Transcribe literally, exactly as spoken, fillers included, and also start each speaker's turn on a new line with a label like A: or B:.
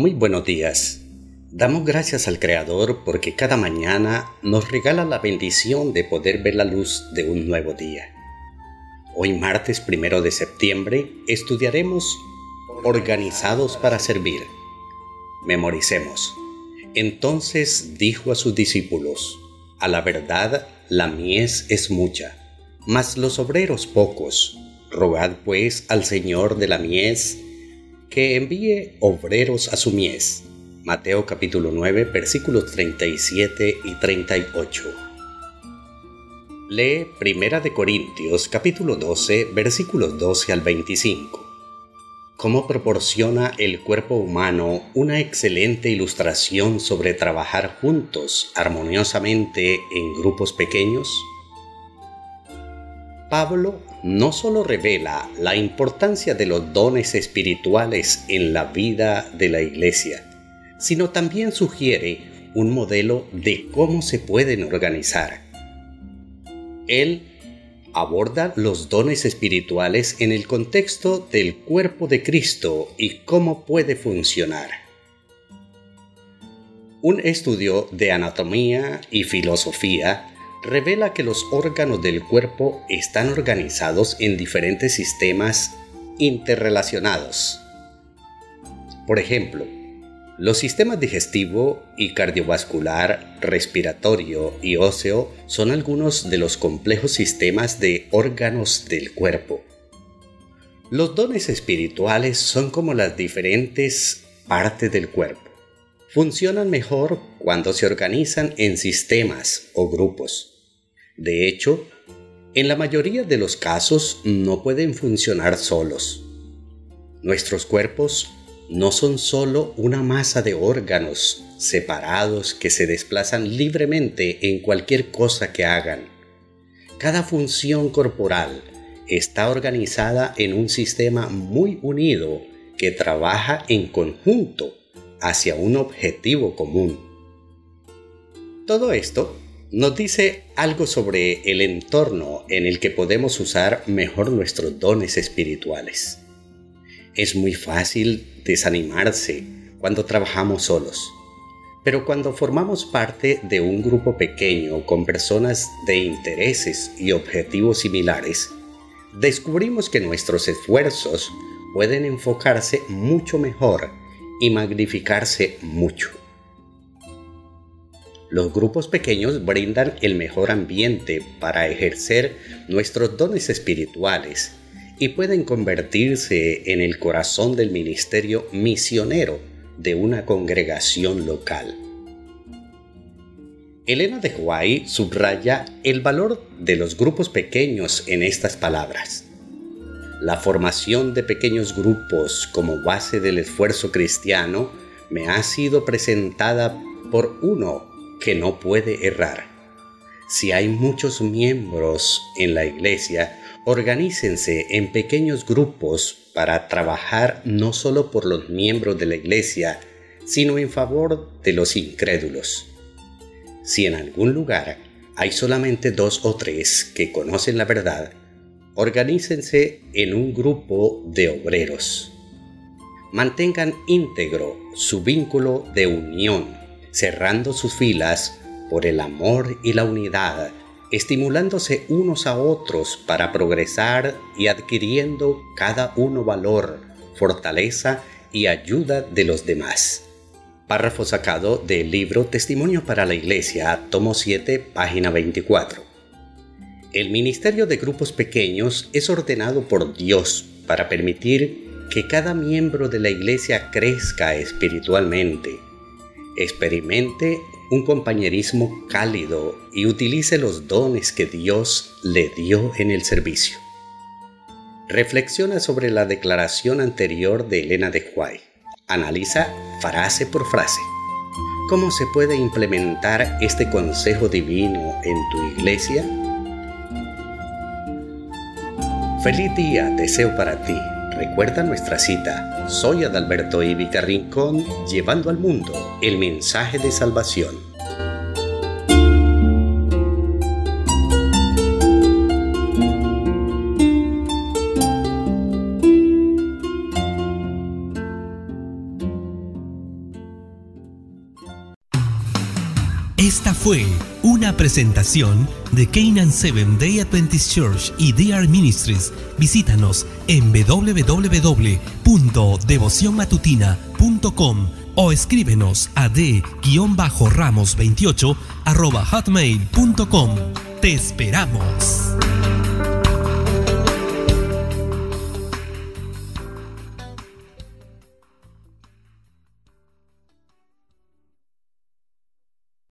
A: Muy buenos días. Damos gracias al Creador porque cada mañana nos regala la bendición de poder ver la luz de un nuevo día. Hoy martes primero de septiembre estudiaremos Organizados para servir. Memoricemos. Entonces dijo a sus discípulos: a la verdad la mies es mucha, mas los obreros pocos. Rogad pues al Señor de la mies que envíe obreros a su mies. Mateo capítulo nueve, versículos treinta y siete y treinta y ocho. Lee Primera de Corintios capítulo doce, versículos doce al veinticinco. ¿Cómo proporciona el cuerpo humano una excelente ilustración sobre trabajar juntos armoniosamente en grupos pequeños? Pablo no solo revela la importancia de los dones espirituales en la vida de la iglesia, sino también sugiere un modelo de cómo se pueden organizar. Él aborda los dones espirituales en el contexto del cuerpo de Cristo y cómo puede funcionar. Un estudio de anatomía y filosofía revela que los órganos del cuerpo están organizados en diferentes sistemas interrelacionados. Por ejemplo, los sistemas digestivo y cardiovascular, respiratorio y óseo son algunos de los complejos sistemas de órganos del cuerpo. Los dones espirituales son como las diferentes partes del cuerpo. Funcionan mejor cuando se organizan en sistemas o grupos. De hecho, en la mayoría de los casos no pueden funcionar solos. Nuestros cuerpos no son solo una masa de órganos separados que se desplazan libremente en cualquier cosa que hagan. Cada función corporal está organizada en un sistema muy unido que trabaja en conjunto hacia un objetivo común. Todo esto nos dice algo sobre el entorno en el que podemos usar mejor nuestros dones espirituales. Es muy fácil desanimarse cuando trabajamos solos, pero cuando formamos parte de un grupo pequeño con personas de intereses y objetivos similares, descubrimos que nuestros esfuerzos pueden enfocarse mucho mejor y magnificarse mucho. Los grupos pequeños brindan el mejor ambiente para ejercer nuestros dones espirituales y pueden convertirse en el corazón del ministerio misionero de una congregación local. Elena de White subraya el valor de los grupos pequeños en estas palabras. La formación de pequeños grupos como base del esfuerzo cristiano me ha sido presentada por uno que no puede errar. Si hay muchos miembros en la iglesia, organícense en pequeños grupos para trabajar no solo por los miembros de la iglesia, sino en favor de los incrédulos. Si en algún lugar hay solamente dos o tres que conocen la verdad, organícense en un grupo de obreros. Mantengan íntegro su vínculo de unión, cerrando sus filas por el amor y la unidad, estimulándose unos a otros para progresar y adquiriendo cada uno valor, fortaleza y ayuda de los demás. Párrafo sacado del libro Testimonio para la Iglesia, tomo siete, página veinticuatro. El ministerio de grupos pequeños es ordenado por Dios para permitir que cada miembro de la iglesia crezca espiritualmente, experimente un compañerismo cálido y utilice los dones que Dios le dio en el servicio. Reflexiona sobre la declaración anterior de Elena de White. Analiza frase por frase. ¿Cómo se puede implementar este consejo divino en tu iglesia? Feliz día deseo para ti. Recuerda nuestra cita. Soy Adalberto Ivica Rincón, llevando al mundo el mensaje de salvación.
B: Esta fue una presentación de Canaan Seventh Day Adventist Church y D R Ministries. Visítanos en doble u doble u doble u punto devoción matutina punto com o escríbenos a d ramos veintiocho arroba hotmail punto com. ¡Te esperamos!